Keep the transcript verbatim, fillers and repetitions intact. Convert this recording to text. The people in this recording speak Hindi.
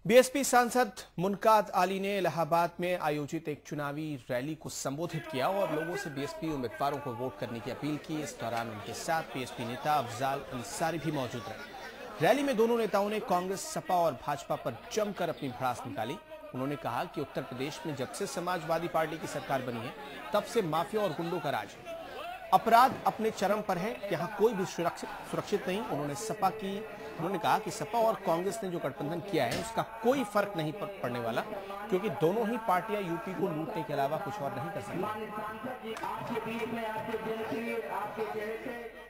बीएसपी सांसद मुनकाद आली ने इलाहाबाद में आयोजित एक चुनावी रैली को संबोधित किया और लोगों से बीएसपी उम्मीदवारों को वोट करने की अपील की। इस दौरान उनके साथ बीएसपी नेता अफजाल अंसारी भी मौजूद रहे। रैली में दोनों नेताओं ने कांग्रेस, सपा और भाजपा पर जमकर अपनी भड़ास निकाली। उन्होंने कहा कि उत्तर प्रदेश में जब से समाजवादी पार्टी की सरकार बनी है, तब से माफिया और गुंडों का राज है। अपराध अपने चरम पर है, यहाँ कोई भी सुरक्षित सुरक्षित नहीं। उन्होंने सपा की उन्होंने कहा कि सपा और कांग्रेस ने जो गठबंधन किया है, उसका कोई फर्क नहीं पड़ने वाला, क्योंकि दोनों ही पार्टियां यूपी को लूटने के अलावा कुछ और नहीं कर सकती।